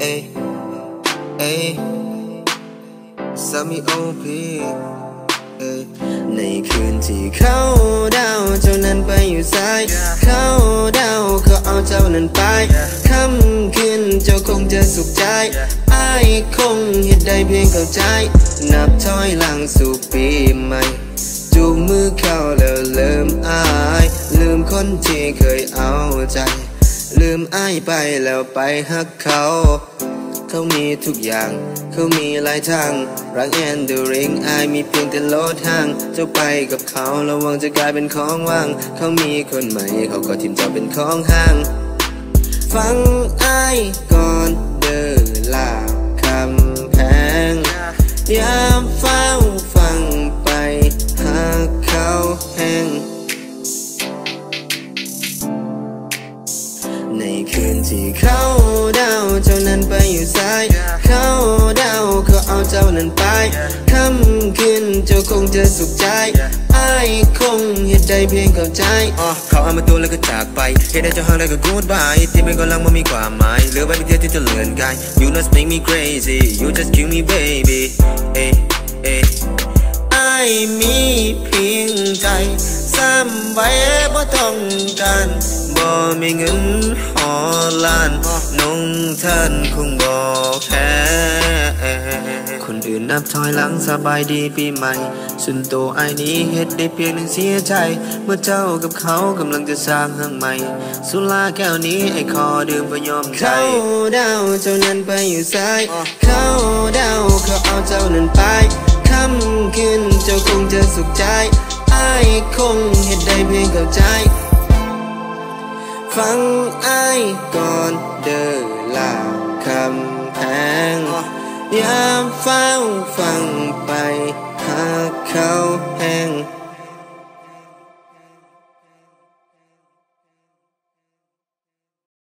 Ay, ay, สามีโอพีในคืนที่เขาดาวเจ้านั้นไปอยู่ซ้ายเขาดาวเขาเอาเจ้านั้นไปค่ำคืนเจ้าคงจะสุขใจอ้ายคงเหตุใดเพียงเข้าใจนับถอยหลังสู่ปีใหม่จูงมือเข้าแล้วลืมอ้ายลืมคนที่เคยเอาใจลืมอ้ายไปแล้วไปหักเขาเขามีทุกอย่างเขามีหลายทางรักแอนดูริงอายมีเพียงแต่โลดทางเจ้าไปกับเขาระวังจะกลายเป็นของว่างเขามีคนใหม่เขาก็ทิมเจ้าเป็นของห่างฟังอายก่อนเดินลาคำแพงยามเฝ้าฟังไปหาเขาแห้งในคืนที่เขาดาวเจ้านั้นไปอยู่ซ้ายเขาดาวเขาเอาเจ้านั้นไปค่ำคืนเจ้าคงจะสุขใจอ้ายคงเหตุใดเพียงเข้าใจเขาเอามาตัวแล้วก็จากไปเหตุใดเจ้าห่างได้ก็ goodbye ที่เป็นกำลังมันมีความหมายเหลือไว้เพียงที่จะเลื่อนกาย You just make me crazy You just kill me baby อ้ายมีเพียงใจซ้ำไว้บ่ต้องการบ่มีเงินหอล้านน้องท่านคงบ่แพ้คนอื่นนับถอยหลังสบายดีปีใหม่ส่วนตัวอ้ายนี้เฮ็ดได้เพียงหนึ่งเสียใจเมื่อเจ้ากับเขากำลังจะสร้างห้างใหม่สุราแก้วนี้ไอ้ขอดื่มเพื่อยอมใจเขาดาวเจ้านั้นไปอยู่ซ้ายเขาดาวเขาเอาเจ้านั้นไปค่ำคืนเจ้าคงจะสุขใจอ้ายคงเหตุใดเพียงเข้าใจฟังอ้ายก่อนเดินลาคำแพงยามเฝ้าฟัง